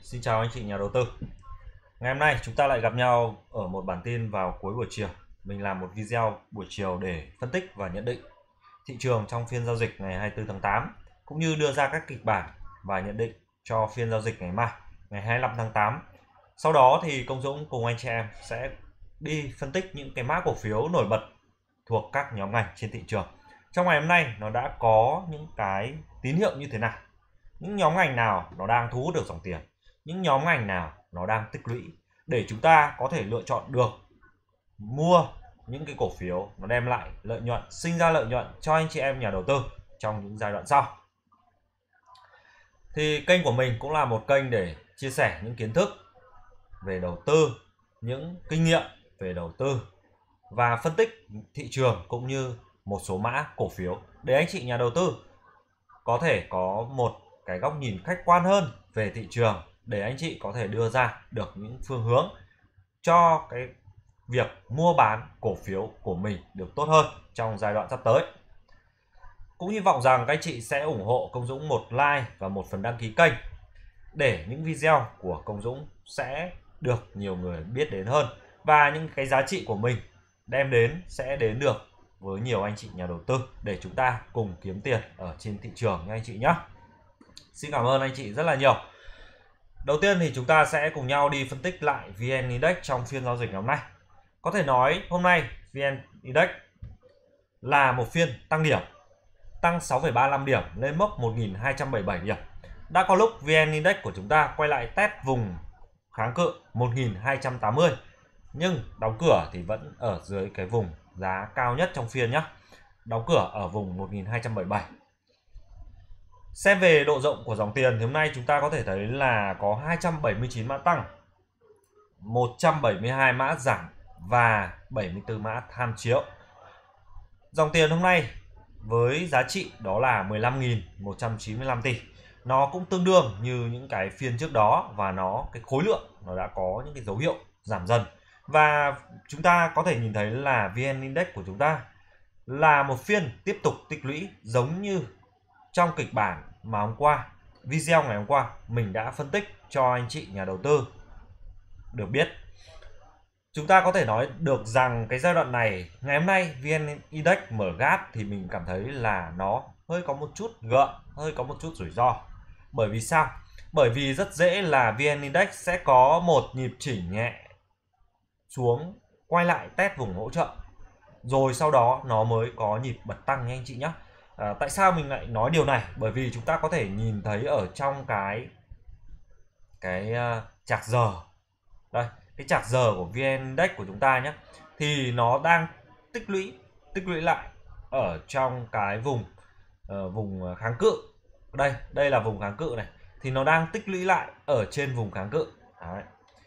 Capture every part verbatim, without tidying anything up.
Xin chào anh chị nhà đầu tư. Ngày hôm nay chúng ta lại gặp nhau ở một bản tin vào cuối buổi chiều. Mình làm một video buổi chiều để phân tích và nhận định thị trường trong phiên giao dịch ngày hai mươi tư tháng tám, cũng như đưa ra các kịch bản và nhận định cho phiên giao dịch ngày mai, ngày hai mươi lăm tháng tám. Sau đó thì Công Dũng cùng anh chị em sẽ đi phân tích những cái mã cổ phiếu nổi bật thuộc các nhóm ngành trên thị trường. Trong ngày hôm nay nó đã có những cái tín hiệu như thế nào? Những nhóm ngành nào nó đang thu hút được dòng tiền? Những nhóm ngành nào nó đang tích lũy, để chúng ta có thể lựa chọn được mua những cái cổ phiếu nó đem lại lợi nhuận, sinh ra lợi nhuận cho anh chị em nhà đầu tư trong những giai đoạn sau. Thì kênh của mình cũng là một kênh để chia sẻ những kiến thức về đầu tư, những kinh nghiệm về đầu tư và phân tích thị trường, cũng như một số mã cổ phiếu để anh chị nhà đầu tư có thể có một cái góc nhìn khách quan hơn về thị trường, để anh chị có thể đưa ra được những phương hướng cho cái việc mua bán cổ phiếu của mình được tốt hơn trong giai đoạn sắp tới. Cũng hy vọng rằng các anh chị sẽ ủng hộ Công Dũng một like và một phần đăng ký kênh, để những video của Công Dũng sẽ được nhiều người biết đến hơn, và những cái giá trị của mình đem đến sẽ đến được với nhiều anh chị nhà đầu tư, để chúng ta cùng kiếm tiền ở trên thị trường nha anh chị nhé. Xin cảm ơn anh chị rất là nhiều. Đầu tiên thì chúng ta sẽ cùng nhau đi phân tích lại vê en Index trong phiên giao dịch ngày hôm nay. Có thể nói hôm nay vê en Index là một phiên tăng điểm, tăng sáu phẩy ba mươi lăm điểm lên mốc một nghìn hai trăm bảy mươi bảy điểm. Đã có lúc vê en Index của chúng ta quay lại test vùng kháng cự một nghìn hai trăm tám mươi, nhưng đóng cửa thì vẫn ở dưới cái vùng giá cao nhất trong phiên nhé. Đóng cửa ở vùng một nghìn hai trăm bảy mươi bảy. Xem về độ rộng của dòng tiền thì hôm nay chúng ta có thể thấy là có hai trăm bảy mươi chín mã tăng, một trăm bảy mươi hai mã giảm và bảy mươi tư mã tham chiếu. Dòng tiền hôm nay với giá trị đó là mười lăm nghìn một trăm chín mươi lăm tỷ. Nó cũng tương đương như những cái phiên trước đó, và nó cái khối lượng nó đã có những cái dấu hiệu giảm dần. Và chúng ta có thể nhìn thấy là vê en Index của chúng ta là một phiên tiếp tục tích lũy, giống như trong kịch bản mà hôm qua, video ngày hôm qua mình đã phân tích cho anh chị nhà đầu tư được biết. Chúng ta có thể nói được rằng cái giai đoạn này, ngày hôm nay vê en Index mở gap thì mình cảm thấy là nó hơi có một chút gợn, hơi có một chút rủi ro. Bởi vì sao? Bởi vì rất dễ là vê en Index sẽ có một nhịp chỉnh nhẹ xuống, quay lại test vùng hỗ trợ, rồi sau đó nó mới có nhịp bật tăng nha anh chị nhé. À, tại sao mình lại nói điều này? Bởi vì chúng ta có thể nhìn thấy ở trong cái cái uh, chart giờ đây, cái chart giờ của vê en Index của chúng ta nhé, thì nó đang tích lũy tích lũy lại ở trong cái vùng uh, vùng kháng cự. Đây, đây là vùng kháng cự này, thì nó đang tích lũy lại ở trên vùng kháng cự. Đấy.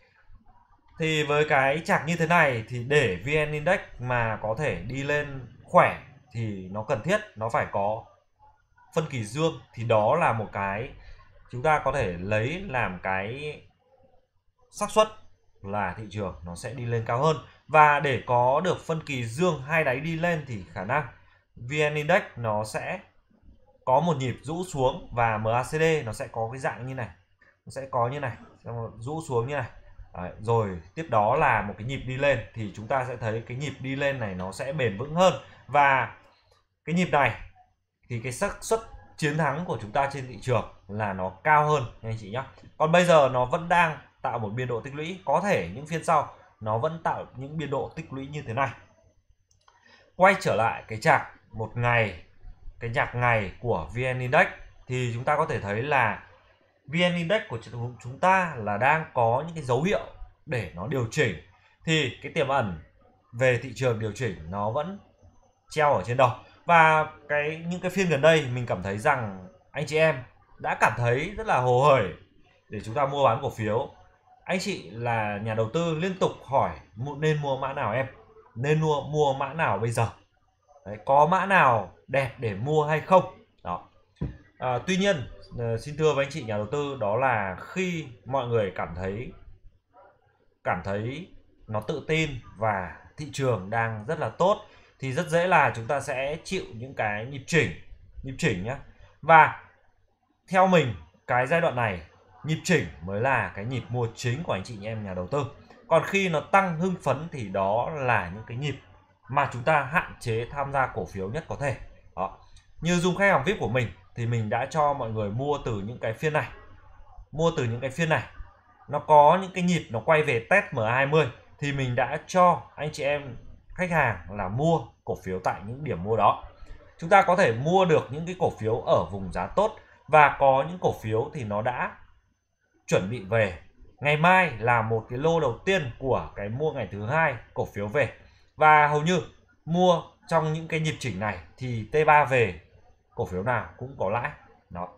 Thì với cái chart như thế này thì để vê en Index mà có thể đi lên khỏe thì nó cần thiết nó phải có phân kỳ dương, thì đó là một cái chúng ta có thể lấy làm cái xác suất là thị trường nó sẽ đi lên cao hơn. Và để có được phân kỳ dương hai đáy đi lên thì khả năng vê en Index nó sẽ có một nhịp rũ xuống, và em a xê đê nó sẽ có cái dạng như này, nó sẽ có như này, rũ xuống như này. Đấy, rồi tiếp đó là một cái nhịp đi lên, thì chúng ta sẽ thấy cái nhịp đi lên này nó sẽ bền vững hơn, và cái nhịp này thì cái xác suất chiến thắng của chúng ta trên thị trường là nó cao hơn nha anh chị nhé. Còn bây giờ nó vẫn đang tạo một biên độ tích lũy, có thể những phiên sau nó vẫn tạo những biên độ tích lũy như thế này. Quay trở lại cái chart một ngày, cái chart ngày của vê en Index, thì chúng ta có thể thấy là vê en Index của chúng ta là đang có những cái dấu hiệu để nó điều chỉnh, thì cái tiềm ẩn về thị trường điều chỉnh nó vẫn treo ở trên đầu. Và cái những cái phiên gần đây mình cảm thấy rằng anh chị em đã cảm thấy rất là hồ hởi để chúng ta mua bán cổ phiếu. Anh chị là nhà đầu tư liên tục hỏi nên mua mã nào em, nên mua mua mã nào bây giờ. Đấy, có mã nào đẹp để mua hay không đó. À, tuy nhiên xin thưa với anh chị nhà đầu tư, đó là khi mọi người cảm thấy cảm thấy nó tự tin và thị trường đang rất là tốt, thì rất dễ là chúng ta sẽ chịu những cái nhịp chỉnh nhịp chỉnh nhé. Và theo mình, cái giai đoạn này nhịp chỉnh mới là cái nhịp mua chính của anh chị em nhà đầu tư. Còn khi nó tăng hưng phấn thì đó là những cái nhịp mà chúng ta hạn chế tham gia cổ phiếu nhất có thể. Đó. Như Dung khách hàng vi ai pi của mình thì mình đã cho mọi người mua từ những cái phiên này. Mua từ những cái phiên này. Nó có những cái nhịp nó quay về test em a hai mươi thì mình đã cho anh chị em khách hàng là mua cổ phiếu tại những điểm mua đó. Chúng ta có thể mua được những cái cổ phiếu ở vùng giá tốt, và có những cổ phiếu thì nó đã chuẩn bị về. Ngày mai là một cái lô đầu tiên của cái mua ngày thứ hai cổ phiếu về, và hầu như mua trong những cái nhịp chỉnh này thì T ba về cổ phiếu nào cũng có lãi đó.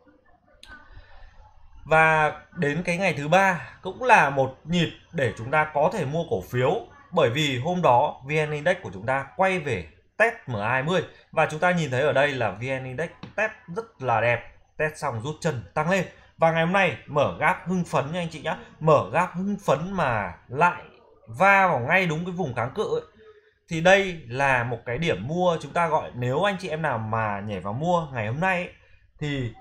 Và đến cái ngày thứ ba cũng là một nhịp để chúng ta có thể mua cổ phiếu, bởi vì hôm đó vê en Index của chúng ta quay về test em a hai mươi, và chúng ta nhìn thấy ở đây là vê en Index test rất là đẹp, test xong rút chân tăng lên, và ngày hôm nay mở gap hưng phấn nha anh chị nhé, mở gap hưng phấn mà lại va vào ngay đúng cái vùng kháng cự ấy. Thì đây là một cái điểm mua chúng ta gọi, nếu anh chị em nào mà nhảy vào mua ngày hôm nay ấy, thì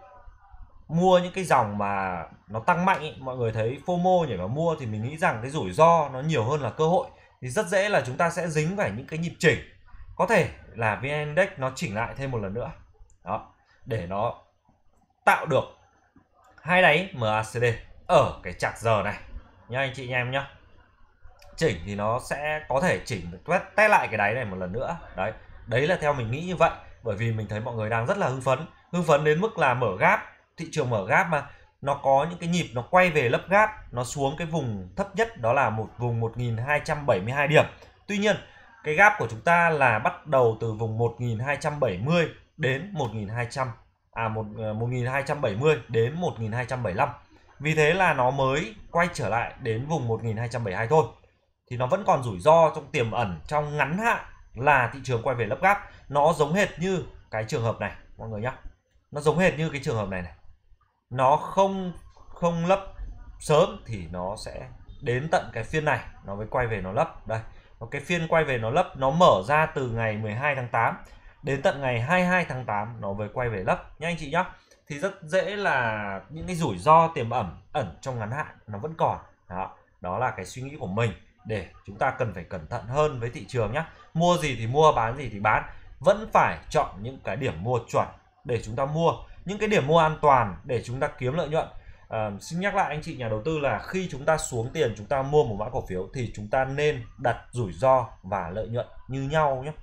mua những cái dòng mà nó tăng mạnh ấy, mọi người thấy FOMO nhảy vào mua thì mình nghĩ rằng cái rủi ro nó nhiều hơn là cơ hội, thì rất dễ là chúng ta sẽ dính phải những cái nhịp chỉnh. Có thể là vê en Index nó chỉnh lại thêm một lần nữa đó, để nó tạo được hai đáy em a xê đê ở cái chart giờ này nha anh chị nha em nhá. Chỉnh thì nó sẽ có thể chỉnh test lại cái đáy này một lần nữa. Đấy, đấy là theo mình nghĩ như vậy, bởi vì mình thấy mọi người đang rất là hưng phấn, hưng phấn đến mức là mở gap, thị trường mở gap mà nó có những cái nhịp nó quay về lấp gap, nó xuống cái vùng thấp nhất đó là một vùng một nghìn hai trăm bảy mươi hai điểm. Tuy nhiên cái gap của chúng ta là bắt đầu từ vùng một nghìn hai trăm bảy mươi đến một nghìn hai trăm à một một nghìn hai trăm bảy mươi đến một nghìn hai trăm bảy mươi lăm. Vì thế là nó mới quay trở lại đến vùng một nghìn hai trăm bảy mươi hai thôi. Thì nó vẫn còn rủi ro trong tiềm ẩn trong ngắn hạn là thị trường quay về lấp gap. Nó giống hệt như cái trường hợp này mọi người nhé. Nó giống hệt như cái trường hợp này này. Nó không không lấp sớm thì nó sẽ đến tận cái phiên này nó mới quay về nó lấp. Đây, cái phiên quay về nó lấp, nó mở ra từ ngày mười hai tháng tám đến tận ngày hai mươi hai tháng tám nó mới quay về lấp nha anh chị nhé. Thì rất dễ là những cái rủi ro tiềm ẩn ẩn trong ngắn hạn nó vẫn còn. Đó, đó là cái suy nghĩ của mình, để chúng ta cần phải cẩn thận hơn với thị trường nhé. Mua gì thì mua, bán gì thì bán, vẫn phải chọn những cái điểm mua chuẩn để chúng ta mua, những cái điểm mua an toàn để chúng ta kiếm lợi nhuận. À, xin nhắc lại anh chị nhà đầu tư là khi chúng ta xuống tiền chúng ta mua một mã cổ phiếu thì chúng ta nên đặt rủi ro và lợi nhuận như nhau nhé.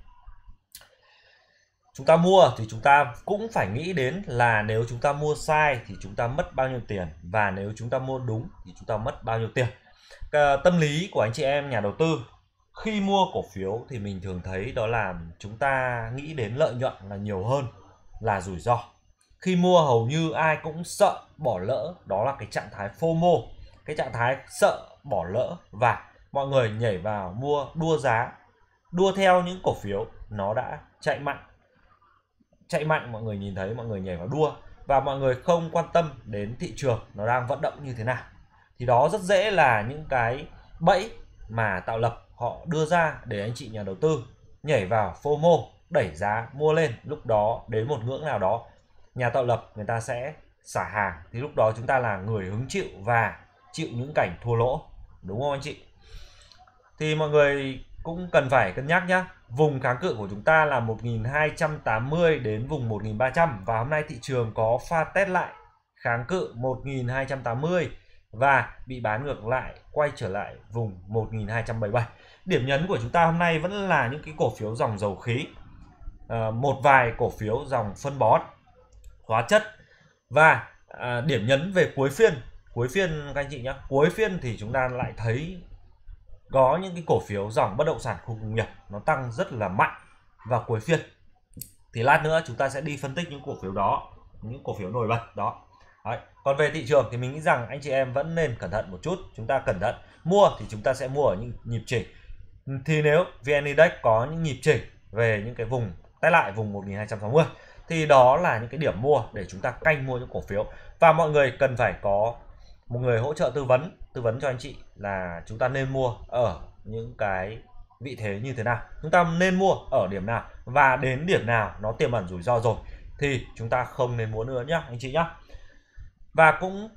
Chúng ta mua thì chúng ta cũng phải nghĩ đến là nếu chúng ta mua sai thì chúng ta mất bao nhiêu tiền, và nếu chúng ta mua đúng thì chúng ta mất bao nhiêu tiền. Cái tâm lý của anh chị em nhà đầu tư khi mua cổ phiếu thì mình thường thấy đó là chúng ta nghĩ đến lợi nhuận là nhiều hơn là rủi ro. Khi mua hầu như ai cũng sợ bỏ lỡ, đó là cái trạng thái FOMO, cái trạng thái sợ bỏ lỡ, và mọi người nhảy vào mua đua giá, đua theo những cổ phiếu nó đã chạy mạnh. Chạy mạnh mọi người nhìn thấy mọi người nhảy vào đua, và mọi người không quan tâm đến thị trường nó đang vận động như thế nào. Thì đó rất dễ là những cái bẫy mà tạo lập họ đưa ra để anh chị nhà đầu tư nhảy vào FOMO, đẩy giá mua lên. Lúc đó đến một ngưỡng nào đó nhà tạo lập người ta sẽ xả hàng, thì lúc đó chúng ta là người hứng chịu và chịu những cảnh thua lỗ, đúng không anh chị? Thì mọi người cũng cần phải cân nhắc nhé. Vùng kháng cự của chúng ta là một nghìn hai trăm tám mươi đến vùng một nghìn ba trăm, và hôm nay thị trường có pha test lại kháng cự một nghìn hai trăm tám mươi và bị bán ngược lại quay trở lại vùng một nghìn hai trăm bảy mươi bảy. Điểm nhấn của chúng ta hôm nay vẫn là những cái cổ phiếu dòng dầu khí, à, một vài cổ phiếu dòng phân bón, hóa chất, và à, điểm nhấn về cuối phiên. Cuối phiên các anh chị nhé, cuối phiên thì chúng ta lại thấy có những cái cổ phiếu dòng bất động sản khu công nghiệp nó tăng rất là mạnh vào cuối phiên. Thì lát nữa chúng ta sẽ đi phân tích những cổ phiếu đó, những cổ phiếu nổi bật đó. Đấy. Còn về thị trường thì mình nghĩ rằng anh chị em vẫn nên cẩn thận một chút. Chúng ta cẩn thận mua thì chúng ta sẽ mua ở những nhịp chỉnh. Thì nếu vê en Index có những nhịp chỉnh về những cái vùng test lại vùng một nghìn hai trăm sáu mươi thì đó là những cái điểm mua để chúng ta canh mua những cổ phiếu. Và mọi người cần phải có một người hỗ trợ tư vấn tư vấn cho anh chị là chúng ta nên mua ở những cái vị thế như thế nào, chúng ta nên mua ở điểm nào, và đến điểm nào nó tiềm ẩn rủi ro rồi thì chúng ta không nên mua nữa nhá anh chị nhá. Và cũng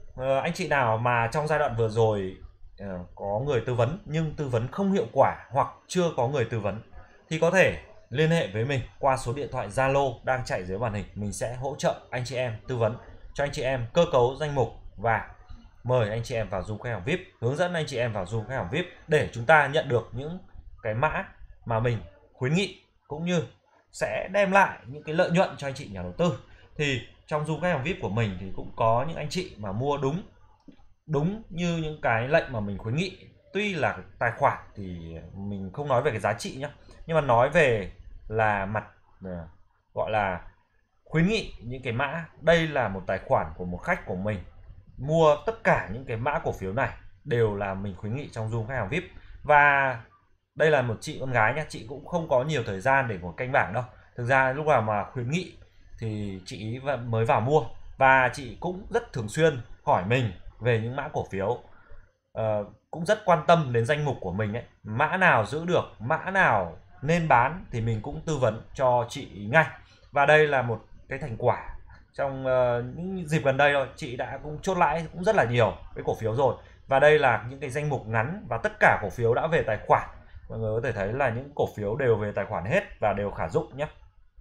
Ờ, anh chị nào mà trong giai đoạn vừa rồi ờ, có người tư vấn nhưng tư vấn không hiệu quả hoặc chưa có người tư vấn thì có thể liên hệ với mình qua số điện thoại Zalo đang chạy dưới màn hình. Mình sẽ hỗ trợ anh chị em tư vấn cho anh chị em cơ cấu danh mục và mời anh chị em vào Zoom khách hàng vi ai pi, hướng dẫn anh chị em vào Zoom khách hàng vi ai pi để chúng ta nhận được những cái mã mà mình khuyến nghị, cũng như sẽ đem lại những cái lợi nhuận cho anh chị nhà đầu tư. Thì trong Zoom khách hàng vi ai pi của mình thì cũng có những anh chị mà mua đúng đúng như những cái lệnh mà mình khuyến nghị. Tuy là tài khoản thì mình không nói về cái giá trị nhé, nhưng mà nói về là mặt uh, gọi là khuyến nghị những cái mã. Đây là một tài khoản của một khách của mình, mua tất cả những cái mã cổ phiếu này đều là mình khuyến nghị trong Zoom khách hàng vi ai pi. Và đây là một chị con gái nhá, chị cũng không có nhiều thời gian để ngồi canh bảng đâu. Thực ra lúc nào mà khuyến nghị thì chị mới vào mua, và chị cũng rất thường xuyên hỏi mình về những mã cổ phiếu, uh, cũng rất quan tâm đến danh mục của mình ấy, mã nào giữ được, mã nào nên bán thì mình cũng tư vấn cho chị ngay. Và đây là một cái thành quả trong uh, những dịp gần đây thôi, chị đã cũng chốt lãi cũng rất là nhiều cái cổ phiếu rồi. Và đây là những cái danh mục ngắn và tất cả cổ phiếu đã về tài khoản. Mọi người có thể thấy là những cổ phiếu đều về tài khoản hết và đều khả dụng nhé.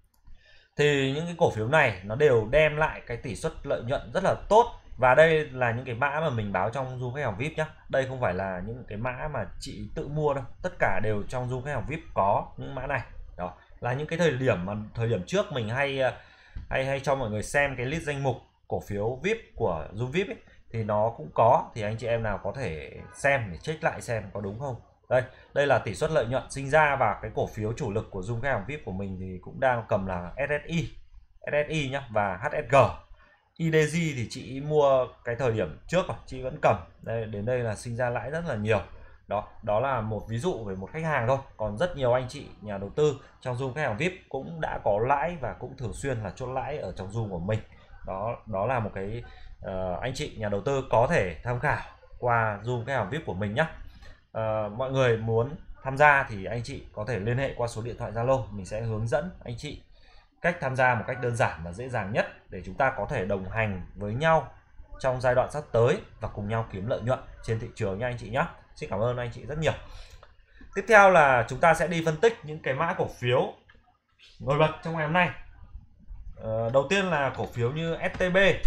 Thì những cái cổ phiếu này nó đều đem lại cái tỷ suất lợi nhuận rất là tốt. Và đây là những cái mã mà mình báo trong Zoom khách hàng vi ai pi nhé. Đây không phải là những cái mã mà chị tự mua đâu, tất cả đều trong Zoom khách hàng vi ai pi có những mã này. Đó là những cái thời điểm mà thời điểm trước mình hay hay hay cho mọi người xem cái list danh mục cổ phiếu vi ai pi của Zoom vi ai pi ấy, thì nó cũng có, thì anh chị em nào có thể xem để check lại xem có đúng không. Đây, đây là tỷ suất lợi nhuận sinh ra, và cái cổ phiếu chủ lực của Zoom khách hàng vi ai pi của mình thì cũng đang cầm là ét ét i, ét ét i nhá, và hát ét giê. i đê giê thì chị mua cái thời điểm trước rồi, chị vẫn cầm. Đây, đến đây là sinh ra lãi rất là nhiều. Đó, đó là một ví dụ về một khách hàng thôi. Còn rất nhiều anh chị nhà đầu tư trong Zoom khách hàng vi ai pi cũng đã có lãi và cũng thường xuyên là chốt lãi ở trong Zoom của mình. Đó, đó là một cái uh, anh chị nhà đầu tư có thể tham khảo qua Zoom khách hàng vi ai pi của mình nhé. Uh, mọi người muốn tham gia thì anh chị có thể liên hệ qua số điện thoại Zalo, mình sẽ hướng dẫn anh chị cách tham gia một cách đơn giản và dễ dàng nhất để chúng ta có thể đồng hành với nhau trong giai đoạn sắp tới và cùng nhau kiếm lợi nhuận trên thị trường nha anh chị nhé. Xin cảm ơn anh chị rất nhiều. Tiếp theo là chúng ta sẽ đi phân tích những cái mã cổ phiếu nổi bật trong ngày hôm nay. Uh, đầu tiên là cổ phiếu như ét tê bê.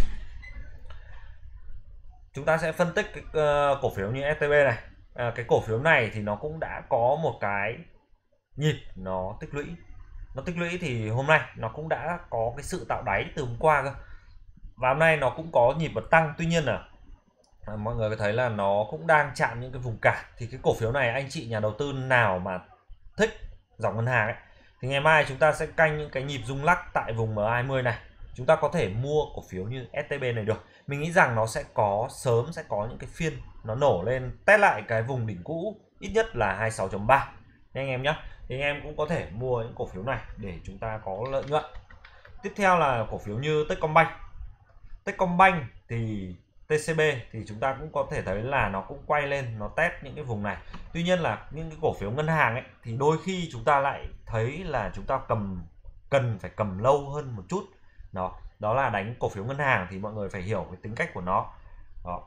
Chúng ta sẽ phân tích cái uh, cổ phiếu như ét tê bê này. À, cái cổ phiếu này thì nó cũng đã có một cái nhịp nó tích lũy. Nó tích lũy thì hôm nay nó cũng đã có cái sự tạo đáy từ hôm qua cơ. Và hôm nay nó cũng có nhịp bật tăng. Tuy nhiên là à, mọi người có thấy là nó cũng đang chạm những cái vùng cản. Thì cái cổ phiếu này anh chị nhà đầu tư nào mà thích dòng ngân hàng ấy, thì ngày mai chúng ta sẽ canh những cái nhịp rung lắc tại vùng em hai mươi này. Chúng ta có thể mua cổ phiếu như ét tê bê này được. Mình nghĩ rằng nó sẽ có sớm sẽ có những cái phiên nó nổ lên test lại cái vùng đỉnh cũ ít nhất là hai mươi sáu chấm ba nha anh em nhé. Thì anh em cũng có thể mua những cổ phiếu này để chúng ta có lợi nhuận. Tiếp theo là cổ phiếu như Techcombank. Techcombank thì tê xê bê thì chúng ta cũng có thể thấy là nó cũng quay lên, nó test những cái vùng này. Tuy nhiên là những cái cổ phiếu ngân hàng ấy thì đôi khi chúng ta lại thấy là chúng ta cầm cần phải cầm lâu hơn một chút. Đó, đó là đánh cổ phiếu ngân hàng thì mọi người phải hiểu cái tính cách của nó. Đó.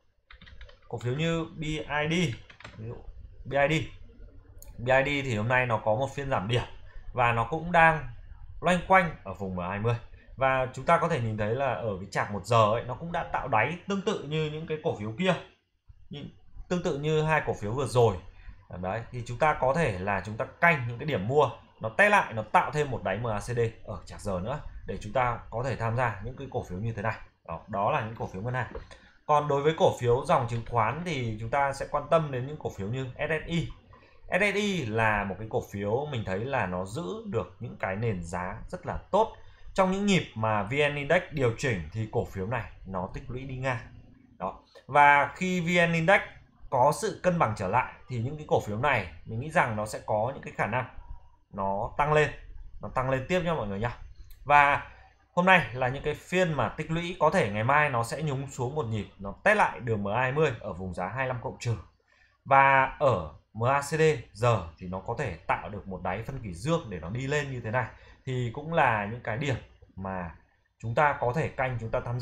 Cổ phiếu như bê i đê, ví dụ bê i đê. bê i đê thì hôm nay nó có một phiên giảm điểm và nó cũng đang loanh quanh ở vùng em hai mươi. Và chúng ta có thể nhìn thấy là ở cái chart một giờ ấy nó cũng đã tạo đáy tương tự như những cái cổ phiếu kia. Tương tự như hai cổ phiếu vừa rồi. Đấy, thì chúng ta có thể là chúng ta canh những cái điểm mua, nó test lại, nó tạo thêm một đáy em a xê đê ở chart giờ nữa để chúng ta có thể tham gia những cái cổ phiếu như thế này. Đó, đó là những cổ phiếu ngân hàng. Còn đối với cổ phiếu dòng chứng khoán thì chúng ta sẽ quan tâm đến những cổ phiếu như ét ét i. ét ét i là một cái cổ phiếu mình thấy là nó giữ được những cái nền giá rất là tốt. Trong những nhịp mà vê en Index điều chỉnh thì cổ phiếu này nó tích lũy đi ngang. Đó. Và khi vê en Index có sự cân bằng trở lại thì những cái cổ phiếu này mình nghĩ rằng nó sẽ có những cái khả năng nó tăng lên, nó tăng lên tiếp nha mọi người nhá. Và hôm nay là những cái phiên mà tích lũy, có thể ngày mai nó sẽ nhúng xuống một nhịp, nó test lại đường em hai mươi ở vùng giá hai mươi lăm cộng trừ. Và ở em a xê đê giờ thì nó có thể tạo được một đáy phân kỳ dương để nó đi lên như thế này, thì cũng là những cái điểm mà chúng ta có thể canh, chúng ta tham gia.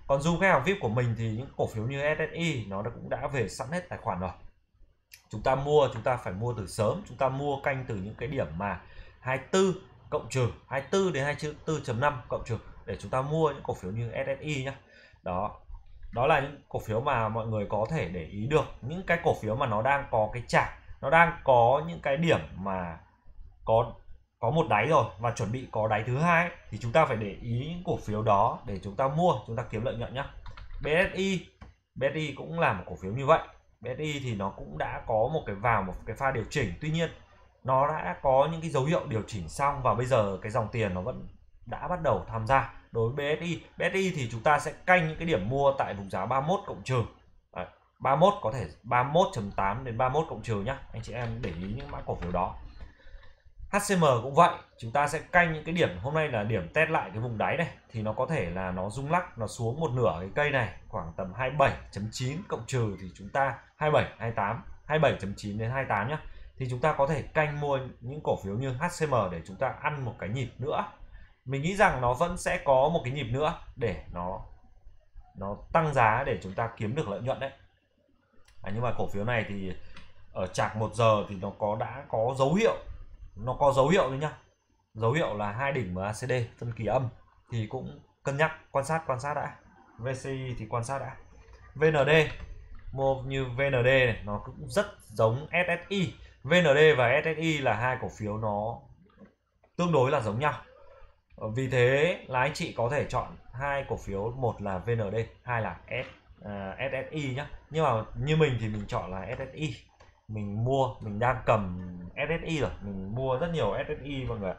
Còn du khách hàng vi ai pi của mình thì những cổ phiếu như ét ét i nó cũng đã về sẵn hết tài khoản rồi. Chúng ta mua, chúng ta phải mua từ sớm, chúng ta mua canh từ những cái điểm mà hai mươi tư cộng trừ, hai mươi tư đến hai mươi tư chấm năm cộng trừ để chúng ta mua những cổ phiếu như ét ét i nhé. Đó. Đó là những cổ phiếu mà mọi người có thể để ý được, những cái cổ phiếu mà nó đang có cái chart, nó đang có những cái điểm mà có có một đáy rồi và chuẩn bị có đáy thứ hai ấy, thì chúng ta phải để ý những cổ phiếu đó để chúng ta mua, chúng ta kiếm lợi nhuận nhé. bê ét i bê ét i cũng là một cổ phiếu như vậy. bê ét i thì nó cũng đã có một cái vào một cái pha điều chỉnh, tuy nhiên nó đã có những cái dấu hiệu điều chỉnh xong và bây giờ cái dòng tiền nó vẫn đã bắt đầu tham gia. Đối với bê ét i, bê ét i thì chúng ta sẽ canh những cái điểm mua tại vùng giá ba mươi mốt cộng trừ. Đấy, ba mươi mốt có thể ba mươi mốt chấm tám đến ba mươi mốt cộng trừ nhá. Anh chị em để ý những mã cổ phiếu đó. hát xê em cũng vậy, chúng ta sẽ canh những cái điểm hôm nay là điểm test lại cái vùng đáy này thì nó có thể là nó rung lắc, nó xuống một nửa cái cây này khoảng tầm hai mươi bảy chấm chín cộng trừ thì chúng ta hai mươi bảy, hai mươi tám, hai mươi bảy chấm chín đến hai mươi tám nhá. Thì chúng ta có thể canh mua những cổ phiếu như hát xê em để chúng ta ăn một cái nhịp nữa. Mình nghĩ rằng nó vẫn sẽ có một cái nhịp nữa để nó nó tăng giá để chúng ta kiếm được lợi nhuận đấy. À, nhưng mà cổ phiếu này thì ở chạc một giờ thì nó có đã có dấu hiệu, nó có dấu hiệu đấy nhá, dấu hiệu là hai đỉnh em a xê đê phân kỳ âm thì cũng cân nhắc quan sát quan sát đã. vê xê i thì quan sát đã. vê en đê mua như vê en đê này, nó cũng rất giống ét ét i. vê en đê và ét ét i là hai cổ phiếu nó tương đối là giống nhau, vì thế là anh chị có thể chọn hai cổ phiếu, một là vê en đê, hai là S, uh, ét ét i nhé. Nhưng mà như mình thì mình chọn là ét ét i, mình mua, mình đang cầm ét ét i rồi, mình mua rất nhiều ét ét i mọi người.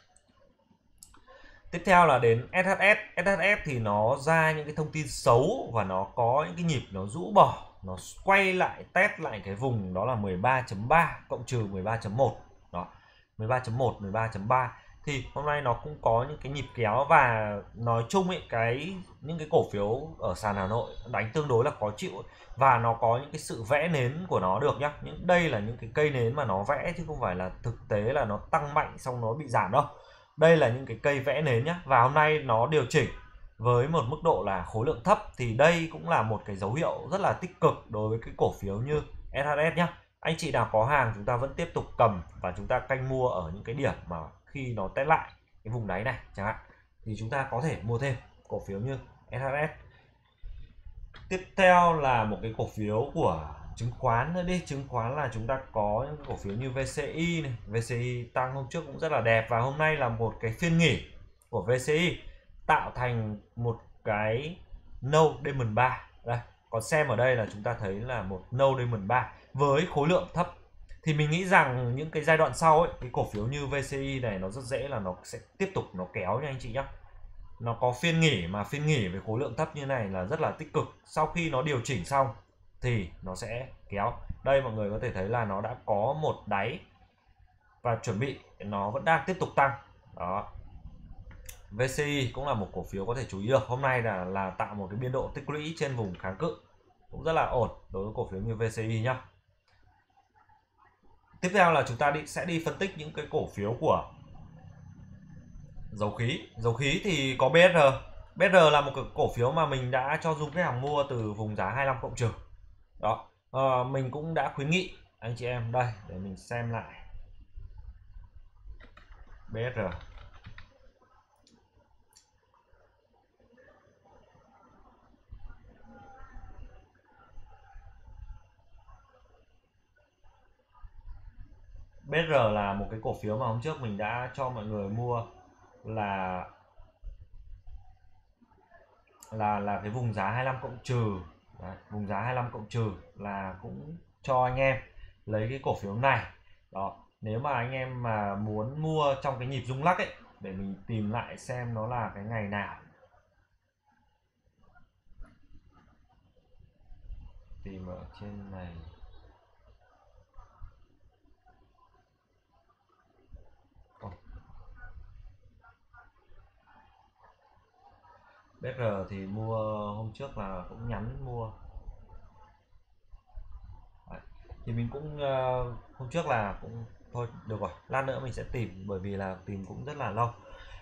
Tiếp theo là đến ét hát ét. ét hát ét thì nó ra những cái thông tin xấu và nó có những cái nhịp nó rũ bỏ, nó quay lại test lại cái vùng đó là mười ba chấm ba cộng trừ mười ba chấm một. Đó, mười ba chấm một, mười ba chấm ba thì hôm nay nó cũng có những cái nhịp kéo và nói chung ấy, cái những cái cổ phiếu ở sàn Hà Nội đánh tương đối là khó chịu ấy, và nó có những cái sự vẽ nến của nó được nhá. Những đây là những cái cây nến mà nó vẽ chứ không phải là thực tế là nó tăng mạnh xong nó bị giảm đâu. Đây là những cái cây vẽ nến nhá, và hôm nay nó điều chỉnh với một mức độ là khối lượng thấp thì đây cũng là một cái dấu hiệu rất là tích cực đối với cái cổ phiếu như ét hát ét nhá. Anh chị nào có hàng chúng ta vẫn tiếp tục cầm và chúng ta canh mua ở những cái điểm mà khi nó test lại cái vùng đáy này chẳng hạn thì chúng ta có thể mua thêm cổ phiếu như ét hát ét. Tiếp theo là một cái cổ phiếu của chứng khoán nữa đi. Chứng khoán là chúng ta có những cổ phiếu như vê xê i này. vê xê i tăng hôm trước cũng rất là đẹp và hôm nay là một cái phiên nghỉ của vê xê i tạo thành một cái no diamond ba. Đây, còn xem ở đây là chúng ta thấy là một no diamond ba với khối lượng thấp. Thì mình nghĩ rằng những cái giai đoạn sau ấy, cái cổ phiếu như vê xê i này nó rất dễ là nó sẽ tiếp tục nó kéo nha anh chị nhé. Nó có phiên nghỉ mà phiên nghỉ với khối lượng thấp như này là rất là tích cực. Sau khi nó điều chỉnh xong thì nó sẽ kéo. Đây mọi người có thể thấy là nó đã có một đáy và chuẩn bị nó vẫn đang tiếp tục tăng. Đó. vê xê i cũng là một cổ phiếu có thể chú ý được. Hôm nay là là tạo một cái biên độ tích lũy trên vùng kháng cự cũng rất là ổn đối với cổ phiếu như vê xê i nhá. Tiếp theo là chúng ta đi sẽ đi phân tích những cái cổ phiếu của dầu khí. Dầu khí thì có bê ét rờ. bê ét rờ là một cái cổ phiếu mà mình đã cho du khách hàng mua từ vùng giá hai mươi lăm cộng trừ. Đó, à, mình cũng đã khuyến nghị anh chị em đây để mình xem lại bê ét rờ. bê ét rờ là một cái cổ phiếu mà hôm trước mình đã cho mọi người mua là là là cái vùng giá hai mươi lăm cộng trừ. Đấy, vùng giá hai mươi lăm cộng trừ là cũng cho anh em lấy cái cổ phiếu này. Đó, nếu mà anh em mà muốn mua trong cái nhịp rung lắc ấy, để mình tìm lại xem nó là cái ngày nào, tìm ở trên này. bê ét rờ thì mua hôm trước là cũng nhắn mua. Đấy. Thì mình cũng uh, hôm trước là cũng thôi được rồi, lát nữa mình sẽ tìm bởi vì là tìm cũng rất là lâu.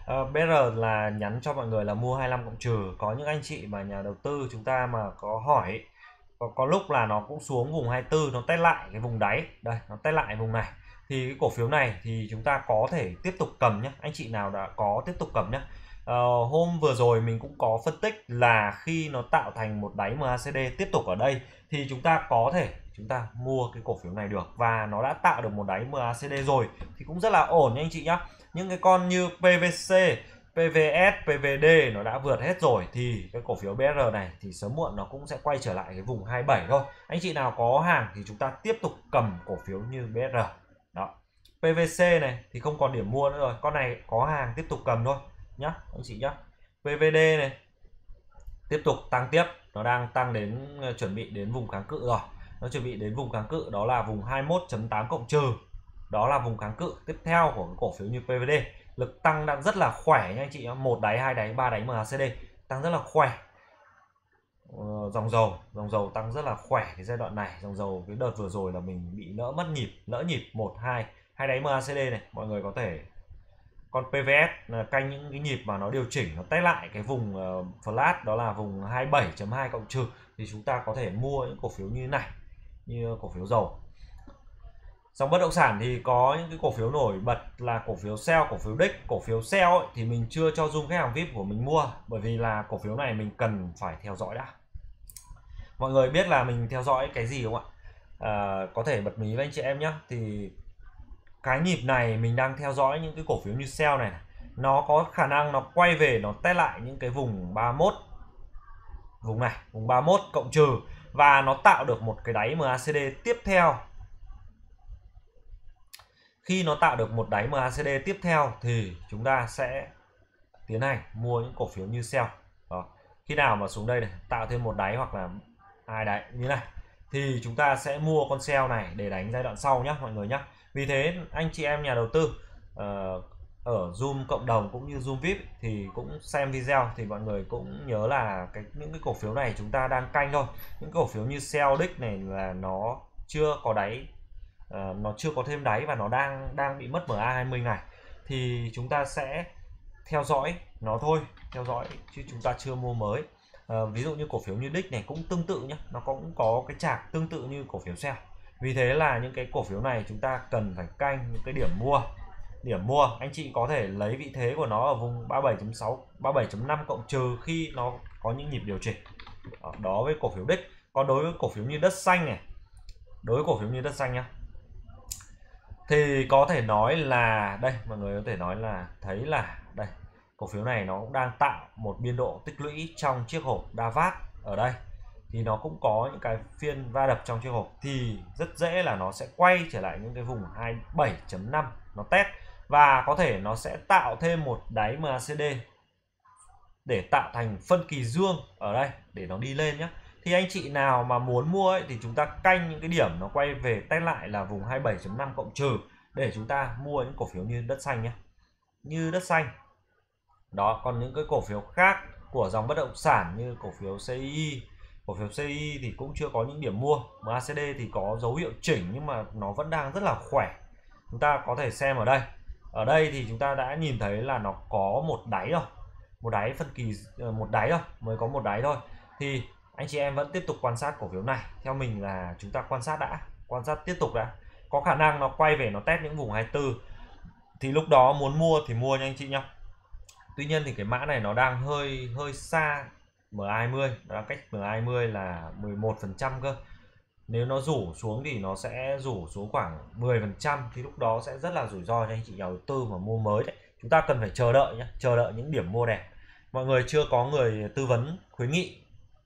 uh, bê rờ là nhắn cho mọi người là mua hai mươi lăm cộng trừ. Có những anh chị mà nhà đầu tư chúng ta mà có hỏi, có, có lúc là nó cũng xuống vùng hai mươi tư, nó test lại cái vùng đáy đây, nó test lại vùng này, thì cái cổ phiếu này thì chúng ta có thể tiếp tục cầm nhé. Anh chị nào đã có tiếp tục cầm nhé. Uh, hôm vừa rồi mình cũng có phân tích là khi nó tạo thành một đáy em a xê đê tiếp tục ở đây thì chúng ta có thể chúng ta mua cái cổ phiếu này được, và nó đã tạo được một đáy em a xê đê rồi thì cũng rất là ổn nha anh chị nhé. Những cái con như pê vê xê, pê vê ét, pê vê đê nó đã vượt hết rồi thì cái cổ phiếu bê rờ này thì sớm muộn nó cũng sẽ quay trở lại cái vùng hai mươi bảy thôi. Anh chị nào có hàng thì chúng ta tiếp tục cầm cổ phiếu như bê rờ. Đó. pê vê xê này thì không còn điểm mua nữa rồi, con này có hàng tiếp tục cầm thôi nhá anh chị nhá. pê vê đê này tiếp tục tăng tiếp, nó đang tăng đến chuẩn bị đến vùng kháng cự rồi. Nó chuẩn bị đến vùng kháng cự đó là vùng hai mươi mốt chấm tám cộng trừ. Đó là vùng kháng cự tiếp theo của cái cổ phiếu như pê vê đê. Lực tăng đang rất là khỏe nha anh chị, một đáy, hai đáy, ba đáy em a xê đê tăng rất là khỏe. Ờ, dòng dầu, dòng dầu tăng rất là khỏe cái giai đoạn này. Dòng dầu cái đợt vừa rồi là mình bị lỡ mất nhịp, lỡ nhịp một hai, hai đáy em a xê đê này, mọi người có thể. Còn pê vê ét là canh những cái nhịp mà nó điều chỉnh, nó test lại cái vùng uh, flat đó là vùng hai mươi bảy chấm hai cộng trừ thì chúng ta có thể mua những cổ phiếu như này, như cổ phiếu dầu. Dòng bất động sản thì có những cái cổ phiếu nổi bật là cổ phiếu sell, cổ phiếu đích. Cổ phiếu sell ấy, thì mình chưa cho Zoom khách hàng vê i pê của mình mua, bởi vì là cổ phiếu này mình cần phải theo dõi đã. Mọi người biết là mình theo dõi cái gì không ạ? À, có thể bật mí với anh chị em nhé. Thì cái nhịp này mình đang theo dõi những cái cổ phiếu như sell này, nó có khả năng nó quay về, nó test lại những cái vùng ba mươi mốt, vùng này, vùng ba mươi mốt cộng trừ, và nó tạo được một cái đáy em a xê đê tiếp theo. Khi nó tạo được một đáy em a xê đê tiếp theo thì chúng ta sẽ tiến hành mua những cổ phiếu như sell. Đó. Khi nào mà xuống đây này tạo thêm một đáy hoặc là hai đáy như này thì chúng ta sẽ mua con sell này để đánh giai đoạn sau nhé mọi người nhé. Vì thế anh chị em nhà đầu tư uh, ở Zoom cộng đồng cũng như Zoom vê i pê thì cũng xem video thì mọi người cũng nhớ là cái những cái cổ phiếu này chúng ta đang canh thôi. Những cổ phiếu như sell đích này là nó chưa có đáy, uh, nó chưa có thêm đáy và nó đang đang bị mất em a hai mươi ngày thì chúng ta sẽ theo dõi nó thôi, theo dõi chứ chúng ta chưa mua mới. À, ví dụ như cổ phiếu như đích này cũng tương tự nhé, nó cũng có cái chart tương tự như cổ phiếu sell. Vì thế là những cái cổ phiếu này chúng ta cần phải canh những cái điểm mua. Điểm mua anh chị có thể lấy vị thế của nó ở vùng ba mươi bảy chấm sáu, ba mươi bảy chấm năm cộng trừ khi nó có những nhịp điều chỉnh. Đó, đó với cổ phiếu đích. Còn đối với cổ phiếu như đất xanh này, đối với cổ phiếu như đất xanh nhá, thì có thể nói là đây, mọi người có thể nói là thấy là đây, cổ phiếu này nó cũng đang tạo một biên độ tích lũy trong chiếc hộp đa vát ở đây, thì nó cũng có những cái phiên va đập trong chiếc hộp thì rất dễ là nó sẽ quay trở lại những cái vùng hai mươi bảy chấm năm nó test, và có thể nó sẽ tạo thêm một đáy em a xê đê để tạo thành phân kỳ dương ở đây để nó đi lên nhé. Thì anh chị nào mà muốn mua ấy, thì chúng ta canh những cái điểm nó quay về test lại là vùng hai mươi bảy chấm năm cộng trừ để chúng ta mua những cổ phiếu như đất xanh nhé, như đất xanh. Đó, còn những cái cổ phiếu khác của dòng bất động sản như cổ phiếu xê i i, cổ phiếu xê i i thì cũng chưa có những điểm mua. em a xê đê thì có dấu hiệu chỉnh nhưng mà nó vẫn đang rất là khỏe. Chúng ta có thể xem ở đây. Ở đây thì chúng ta đã nhìn thấy là nó có một đáy rồi, một đáy phân kỳ, một đáy thôi, mới có một đáy thôi. Thì anh chị em vẫn tiếp tục quan sát cổ phiếu này. Theo mình là chúng ta quan sát đã, quan sát tiếp tục đã. Có khả năng nó quay về nó test những vùng hai mươi tư thì lúc đó muốn mua thì mua nha anh chị nhá. Tuy nhiên thì cái mã này nó đang hơi hơi xa em a hai mươi, nó đang cách em a hai mươi là mười một phần trăm cơ. Nếu nó rủ xuống thì nó sẽ rủ xuống khoảng mười phần trăm thì lúc đó sẽ rất là rủi ro cho anh chị nhà đầu tư mà mua mới đấy. Chúng ta cần phải chờ đợi nhé, chờ đợi những điểm mua đẹp. Mọi người chưa có người tư vấn khuyến nghị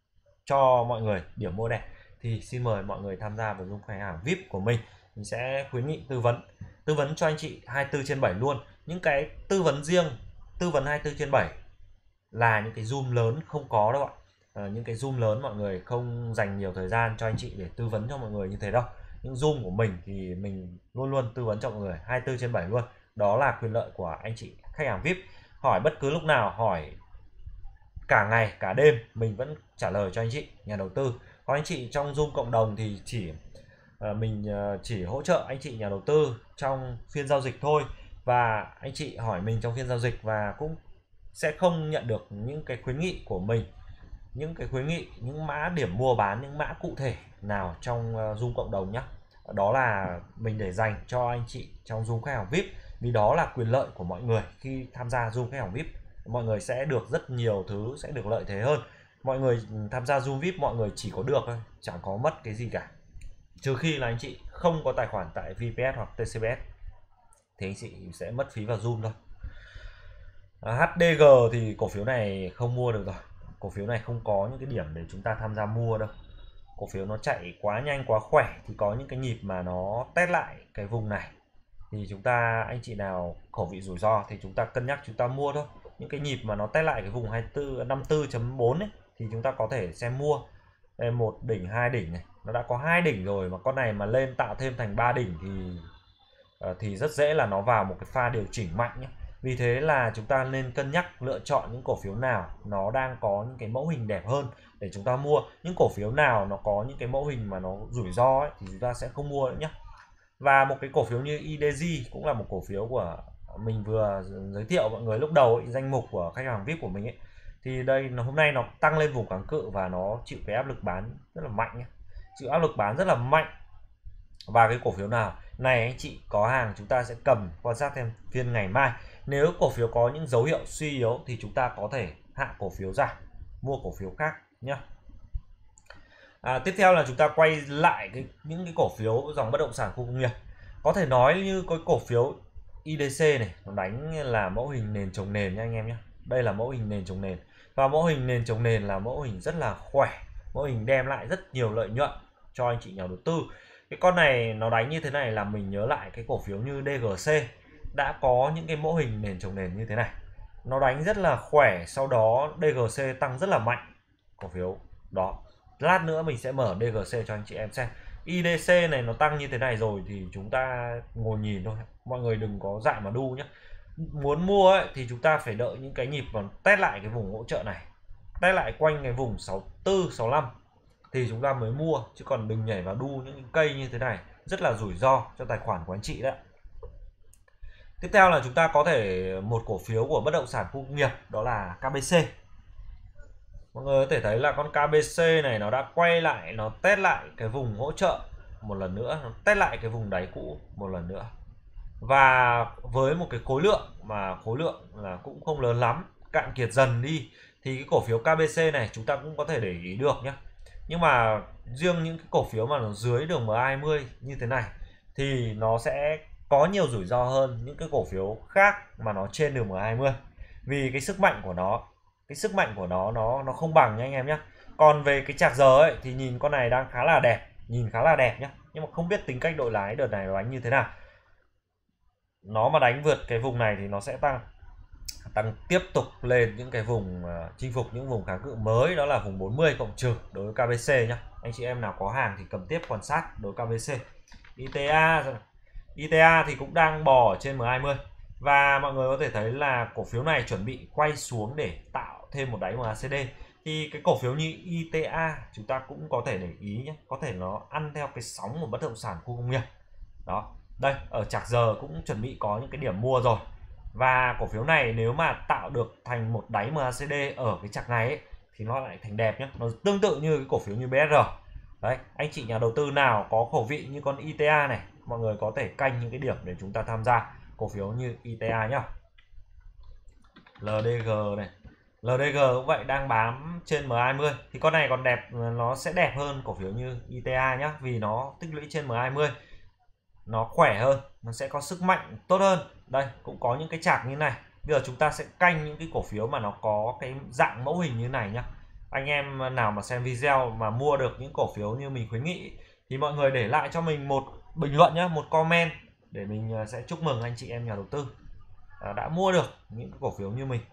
cho mọi người điểm mua đẹp thì xin mời mọi người tham gia vào Zoom khách hàng vê i pê của mình. Mình sẽ khuyến nghị tư vấn, tư vấn cho anh chị hai mươi tư trên bảy luôn. Những cái tư vấn riêng, tư vấn hai mươi tư trên bảy là những cái Zoom lớn không có đâu ạ. À, những cái Zoom lớn mọi người không dành nhiều thời gian cho anh chị để tư vấn cho mọi người như thế đâu. Những Zoom của mình thì mình luôn luôn tư vấn cho mọi người hai mươi tư trên bảy luôn. Đó là quyền lợi của anh chị khách hàng vê i pê. Hỏi bất cứ lúc nào, hỏi cả ngày cả đêm mình vẫn trả lời cho anh chị nhà đầu tư. Có anh chị trong Zoom cộng đồng thì chỉ uh, mình uh, chỉ hỗ trợ anh chị nhà đầu tư trong phiên giao dịch thôi. và anh chị hỏi mình trong phiên giao dịch và cũng sẽ không nhận được những cái khuyến nghị của mình, những cái khuyến nghị, những mã điểm mua bán, những mã cụ thể nào trong Zoom cộng đồng nhé. Đó là mình để dành cho anh chị trong Zoom khách hàng vi ai pi, vì đó là quyền lợi của mọi người khi tham gia Zoom khách hàng vi ai pi. Mọi người sẽ được rất nhiều thứ, sẽ được lợi thế hơn. Mọi người tham gia Zoom vi ai pi mọi người chỉ có được thôi, chẳng có mất cái gì cả, trừ khi là anh chị không có tài khoản tại vê pê ét hoặc tê xê bê ét thì anh chị sẽ mất phí vào Zoom thôi. hát đê giê thì cổ phiếu này không mua được rồi, cổ phiếu này không có những cái điểm để chúng ta tham gia mua đâu. Cổ phiếu nó chạy quá nhanh quá khỏe, thì có những cái nhịp mà nó test lại cái vùng này thì chúng ta, anh chị nào khẩu vị rủi ro thì chúng ta cân nhắc chúng ta mua thôi. Những cái nhịp mà nó test lại cái vùng hai mươi tư năm mươi tư chấm bốn ấy thì chúng ta có thể xem mua. Đây, một đỉnh, hai đỉnh này, nó đã có hai đỉnh rồi, mà con này mà lên tạo thêm thành ba đỉnh thì thì rất dễ là nó vào một cái pha điều chỉnh mạnh nhé. Vì thế là chúng ta nên cân nhắc lựa chọn những cổ phiếu nào nó đang có những cái mẫu hình đẹp hơn để chúng ta mua. Những cổ phiếu nào nó có những cái mẫu hình mà nó rủi ro ấy, thì chúng ta sẽ không mua nữa nhé. Và một cái cổ phiếu như i đê giê cũng là một cổ phiếu của mình vừa giới thiệu mọi người lúc đầu ấy, danh mục của khách hàng vi ai pi của mình ấy, thì đây nó hôm nay nó tăng lên vùng kháng cự và nó chịu cái áp lực bán rất là mạnh nhé. Chịu áp lực bán rất là mạnh. Và cái cổ phiếu nào này anh chị có hàng chúng ta sẽ cầm quan sát thêm phiên ngày mai. Nếu cổ phiếu có những dấu hiệu suy yếu thì chúng ta có thể hạ cổ phiếu ra, mua cổ phiếu khác nhé. À, tiếp theo là chúng ta quay lại cái những cái cổ phiếu dòng bất động sản khu công nghiệp. Có thể nói như cái cổ phiếu i đê xê này nó đánh là mẫu hình nền chồng nền nha anh em nhé. Đây là mẫu hình nền chồng nền, và mẫu hình nền chồng nền là mẫu hình rất là khỏe, mẫu hình đem lại rất nhiều lợi nhuận cho anh chị nhà đầu tư. Cái con này nó đánh như thế này là mình nhớ lại cái cổ phiếu như đê giê xê đã có những cái mẫu hình nền chồng nền như thế này, nó đánh rất là khỏe, sau đó đê giê xê tăng rất là mạnh cổ phiếu đó. Lát nữa mình sẽ mở đê giê xê cho anh chị em xem. i đê xê này nó tăng như thế này rồi thì chúng ta ngồi nhìn thôi, mọi người đừng có dại mà đu nhé. Muốn mua ấy, thì chúng ta phải đợi những cái nhịp còn test lại cái vùng hỗ trợ này, test lại quanh cái vùng sáu mươi tư sáu mươi lăm thì chúng ta mới mua, chứ còn đừng nhảy vào đu những cây như thế này, rất là rủi ro cho tài khoản của anh chị đấy. Tiếp theo là chúng ta có thể một cổ phiếu của bất động sản khu công nghiệp, đó là ca bê xê. Mọi người có thể thấy là con ca bê xê này nó đã quay lại, nó test lại cái vùng hỗ trợ một lần nữa, nó test lại cái vùng đáy cũ một lần nữa. Và với một cái khối lượng mà khối lượng là cũng không lớn lắm, cạn kiệt dần đi, thì cái cổ phiếu ca bê xê này chúng ta cũng có thể để ý được nhé. Nhưng mà riêng những cái cổ phiếu mà nó dưới đường em a hai mươi như thế này thì nó sẽ có nhiều rủi ro hơn những cái cổ phiếu khác mà nó trên đường em a hai mươi, vì cái sức mạnh của nó cái sức mạnh của nó nó nó không bằng nha anh em nhé. Còn về cái chạc giờ ấy thì nhìn con này đang khá là đẹp, nhìn khá là đẹp nhé, nhưng mà không biết tính cách đội lái đợt này nó đánh như thế nào. Nó mà đánh vượt cái vùng này thì nó sẽ tăng tăng tiếp tục lên những cái vùng uh, chinh phục những vùng kháng cự mới, đó là vùng bốn mươi cộng trừ đối với ca bê xê nhá. Anh chị em nào có hàng thì cầm tiếp quan sát đối với ca bê xê. i tê a i tê a thì cũng đang bò ở trên em a hai mươi, và mọi người có thể thấy là cổ phiếu này chuẩn bị quay xuống để tạo thêm một đáy em a xê đê. Thì cái cổ phiếu như i tê a chúng ta cũng có thể để ý nhé, có thể nó ăn theo cái sóng của bất động sản khu công nghiệp đó. Đây ở chạc giờ cũng chuẩn bị có những cái điểm mua rồi, và cổ phiếu này nếu mà tạo được thành một đáy em a xê đê ở cái chạc này ấy, thì nó lại thành đẹp nhé. Nó tương tự như cái cổ phiếu như bê ét rờ đấy. Anh chị nhà đầu tư nào có khẩu vị như con i tê a này, mọi người có thể canh những cái điểm để chúng ta tham gia cổ phiếu như i tê a nhá. lờ đê giê này, lờ đê giê cũng vậy, đang bám trên em a hai mươi, thì con này còn đẹp, nó sẽ đẹp hơn cổ phiếu như i tê a nhá, vì nó tích lũy trên em a hai mươi, nó khỏe hơn, nó sẽ có sức mạnh tốt hơn. Đây cũng có những cái chạc như này. Bây giờ chúng ta sẽ canh những cái cổ phiếu mà nó có cái dạng mẫu hình như này nhá. Anh em nào mà xem video mà mua được những cổ phiếu như mình khuyến nghị thì mọi người để lại cho mình một bình luận nhá, một comment để mình sẽ chúc mừng anh chị em nhà đầu tư đã mua được những cổ phiếu như mình.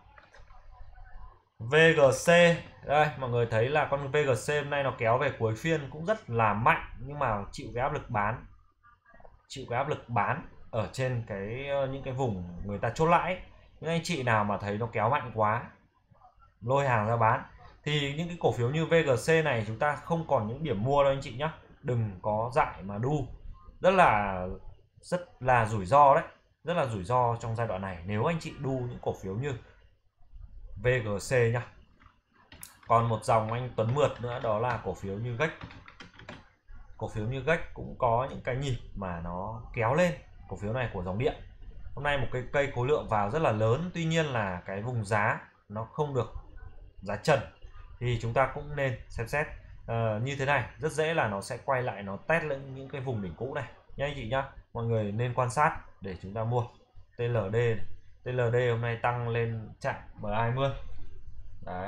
vê giê xê đây, mọi người thấy là con vê giê xê hôm nay nó kéo về cuối phiên cũng rất là mạnh, nhưng mà chịu cái áp lực bán chịu cái áp lực bán ở trên cái những cái vùng người ta chốt lãi. Những anh chị nào mà thấy nó kéo mạnh quá, lôi hàng ra bán, thì những cái cổ phiếu như vê giê xê này chúng ta không còn những điểm mua đâu anh chị nhé. Đừng có dại mà đu, rất là rất là rủi ro đấy. rất là rủi ro trong giai đoạn này nếu anh chị đu những cổ phiếu như vê giê xê nhá. Còn một dòng anh Tuấn mượt nữa đó là cổ phiếu như gách. Cổ phiếu như gách cũng có những cái nhịp mà nó kéo lên. Cổ phiếu này của dòng điện. Hôm nay một cái cây khối lượng vào rất là lớn, tuy nhiên là cái vùng giá nó không được giá trần, thì chúng ta cũng nên xem xét uh, như thế này. Rất dễ là nó sẽ quay lại, nó test lên những cái vùng đỉnh cũ này nha anh chị nhá. Mọi người nên quan sát để chúng ta mua. tê lờ đê này. tê lờ đê hôm nay tăng lên chạm em hai mươi. Đấy.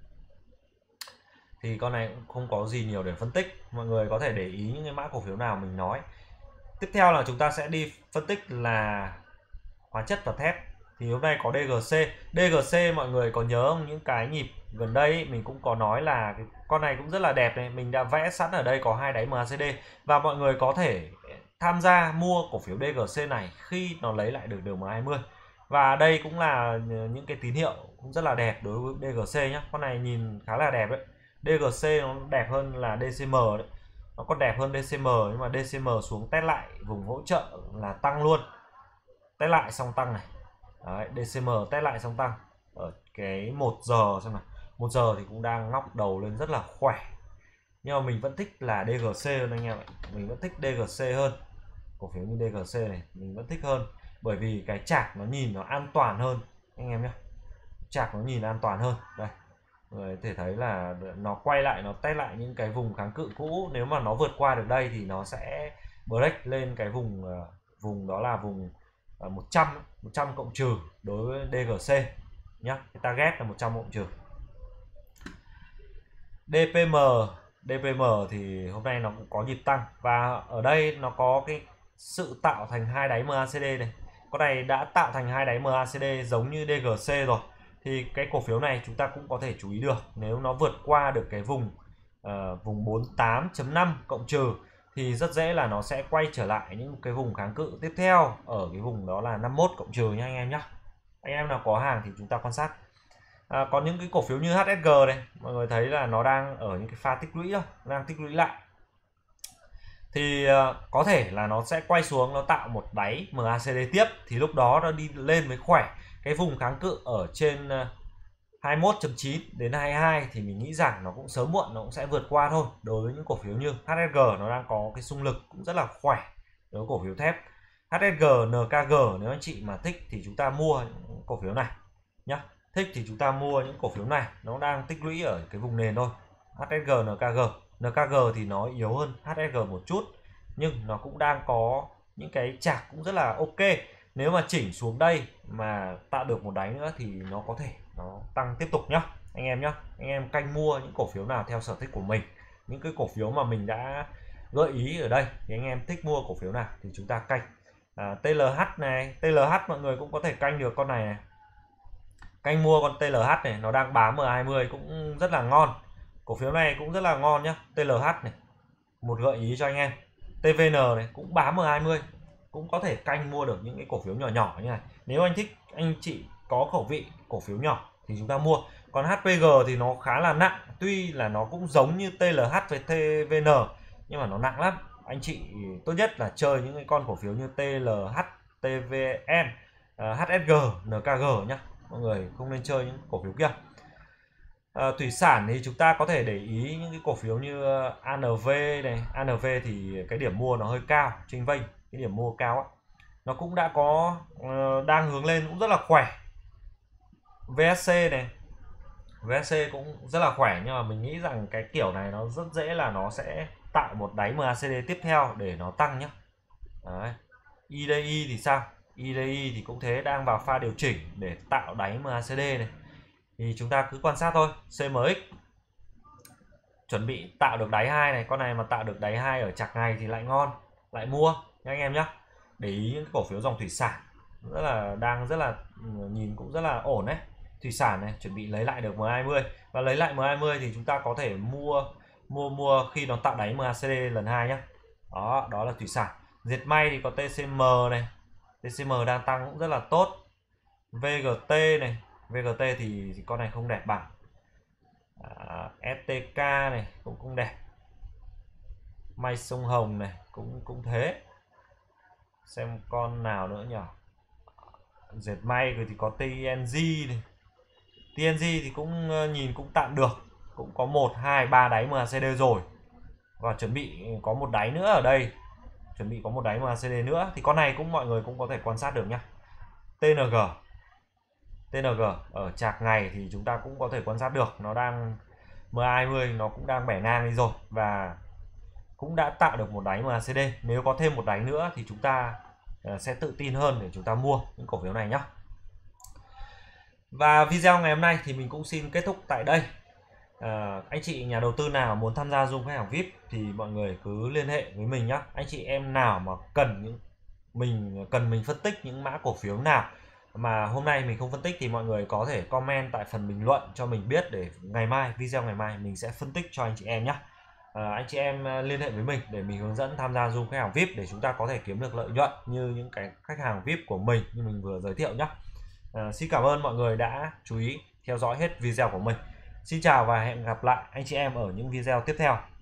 Thì con này cũng không có gì nhiều để phân tích. Mọi người có thể để ý những cái mã cổ phiếu nào mình nói. Tiếp theo là chúng ta sẽ đi phân tích là hóa chất và thép. Thì hôm nay có đê giê xê. đê giê xê mọi người có nhớ không? Những cái nhịp gần đây mình cũng có nói là cái con này cũng rất là đẹp này. Mình đã vẽ sẵn ở đây có hai đáy em a xê đê. Và mọi người có thể tham gia mua cổ phiếu đê giê xê này khi nó lấy lại được đường em hai mươi. Và đây cũng là những cái tín hiệu cũng rất là đẹp đối với đê giê xê nhé. Con này nhìn khá là đẹp đấy. đê giê xê nó đẹp hơn là đê xê em đấy. Nó còn đẹp hơn đê xê em, nhưng mà đê xê em xuống test lại vùng hỗ trợ là tăng luôn. Test lại xong tăng này. Đấy, đê xê em test lại xong tăng. Ở cái một giờ xem nào. một giờ thì cũng đang ngóc đầu lên rất là khỏe. Nhưng mà mình vẫn thích là đê giê xê hơn anh em ạ. Mình vẫn thích đê giê xê hơn. Cổ phiếu như đê giê xê này mình vẫn thích hơn, bởi vì cái chart nó nhìn nó an toàn hơn anh em nhé. Chart nó nhìn an toàn hơn. Đây, người có thể thấy là nó quay lại, nó test lại những cái vùng kháng cự cũ. Nếu mà nó vượt qua được đây thì nó sẽ break lên cái vùng vùng đó là vùng một trăm một trăm cộng trừ đối với đê giê xê nhá. Cái target là một trăm cộng trừ. đê pê em đê pê em thì hôm nay nó cũng có nhịp tăng, và ở đây nó có cái sự tạo thành hai đáy em a xê đê này. Con này đã tạo thành hai đáy em a xê đê giống như đê giê xê rồi, thì cái cổ phiếu này chúng ta cũng có thể chú ý được. Nếu nó vượt qua được cái vùng uh, vùng bốn mươi tám chấm năm cộng trừ thì rất dễ là nó sẽ quay trở lại những cái vùng kháng cự tiếp theo ở cái vùng đó là năm mươi mốt cộng trừ nha anh em nhé. Anh em nào có hàng thì chúng ta quan sát. À, còn những cái cổ phiếu như hát ét giê này, mọi người thấy là nó đang ở những cái pha tích lũy đó, đang tích lũy lại, thì uh, có thể là nó sẽ quay xuống, nó tạo một đáy em a xê đê tiếp, thì lúc đó nó đi lên mới khỏe. Cái vùng kháng cự ở trên uh, hai mươi mốt chấm chín đến hai mươi hai thì mình nghĩ rằng nó cũng sớm muộn nó cũng sẽ vượt qua thôi. Đối với những cổ phiếu như hát ét giê nó đang có cái xung lực cũng rất là khỏe. Đối với cổ phiếu thép hát ét giê, en ca giê, nếu anh chị mà thích thì chúng ta mua những cổ phiếu này nhá. Thích thì chúng ta mua những cổ phiếu này, nó đang tích lũy ở cái vùng nền thôi. hát ét giê, en ca giê. en ca giê thì nó yếu hơn hát ét giê một chút, nhưng nó cũng đang có những cái chạc cũng rất là ok. Nếu mà chỉnh xuống đây mà tạo được một đáy nữa thì nó có thể nó tăng tiếp tục nhá anh em nhá. Anh em canh mua những cổ phiếu nào theo sở thích của mình. Những cái cổ phiếu mà mình đã gợi ý ở đây thì anh em thích mua cổ phiếu nào thì chúng ta canh. à, tê lờ hát này, tê lờ hát mọi người cũng có thể canh được con này, này. Canh mua con tê lờ hát này, nó đang bám em hai mươi cũng rất là ngon. Cổ phiếu này cũng rất là ngon nhá. tê lờ hát này, một gợi ý cho anh em. tê vê en này cũng bám em hai mươi, cũng có thể canh mua được những cái cổ phiếu nhỏ nhỏ như này. Nếu anh thích, anh chị có khẩu vị cổ phiếu nhỏ thì chúng ta mua. Còn hát pê giê thì nó khá là nặng, tuy là nó cũng giống như tê lờ hát với tê vê en nhưng mà nó nặng lắm. Anh chị tốt nhất là chơi những cái con cổ phiếu như tê lờ hát, tê vê en, hát ét giê, en ca giê nhá. Mọi người không nên chơi những cổ phiếu kia. À, thủy sản thì chúng ta có thể để ý những cái cổ phiếu như a en vê này. a en vê thì cái điểm mua nó hơi cao, chênh vênh cái điểm mua cao á. Nó cũng đã có uh, đang hướng lên cũng rất là khỏe. vê ét xê này, vê ét xê cũng rất là khỏe, nhưng mà mình nghĩ rằng cái kiểu này nó rất dễ là nó sẽ tạo một đáy em a xê đê tiếp theo để nó tăng nhé. Đấy. i đê i thì sao? i đê i thì cũng thế, đang vào pha điều chỉnh để tạo đáy em a xê đê này. Thì chúng ta cứ quan sát thôi. xê em ích chuẩn bị tạo được đáy hai này, con này mà tạo được đáy hai ở chạc ngày thì lại ngon, lại mua nha anh em nhé. Để ý những cổ phiếu dòng thủy sản rất là đang rất là nhìn cũng rất là ổn đấy. Thủy sản này chuẩn bị lấy lại được em hai mươi, và lấy lại em hai mươi thì chúng ta có thể mua mua mua khi nó tạo đáy em a xê đê lần hai nhé. Đó, đó là thủy sản. Dệt may thì có tê xê em này, tê xê em đang tăng cũng rất là tốt. vê giê tê này, vê giê tê thì, thì con này không đẹp bằng. à, ét tê ca này cũng không đẹp. May sông Hồng này cũng cũng thế. Xem con nào nữa nhỉ? dệt may rồi thì có tê en giê này. tê en giê thì cũng nhìn cũng tạm được, cũng có một hai ba đáy em a xê đê rồi, và chuẩn bị có một đáy nữa ở đây, chuẩn bị có một đáy em a xê đê nữa. Thì con này cũng mọi người cũng có thể quan sát được nhá. tê en giê tê en giê ở chạc ngày thì chúng ta cũng có thể quan sát được, nó đang em a hai mươi nó cũng đang bẻ ngang đi rồi, và cũng đã tạo được một đáy em a xê đê. Nếu có thêm một đáy nữa thì chúng ta sẽ tự tin hơn để chúng ta mua những cổ phiếu này nhé. Và video ngày hôm nay thì mình cũng xin kết thúc tại đây. À, anh chị nhà đầu tư nào muốn tham gia Zoom khách hàng vi ai pi thì mọi người cứ liên hệ với mình nhé. Anh chị em nào mà cần những mình cần mình phân tích những mã cổ phiếu nào mà hôm nay mình không phân tích thì mọi người có thể comment tại phần bình luận cho mình biết, để ngày mai, video ngày mai mình sẽ phân tích cho anh chị em nhé. À, anh chị em liên hệ với mình để mình hướng dẫn tham gia Zoom khách hàng vi ai pi để chúng ta có thể kiếm được lợi nhuận như những cái khách hàng vi ai pi của mình như mình vừa giới thiệu nhé. À, xin cảm ơn mọi người đã chú ý theo dõi hết video của mình. Xin chào và hẹn gặp lại anh chị em ở những video tiếp theo.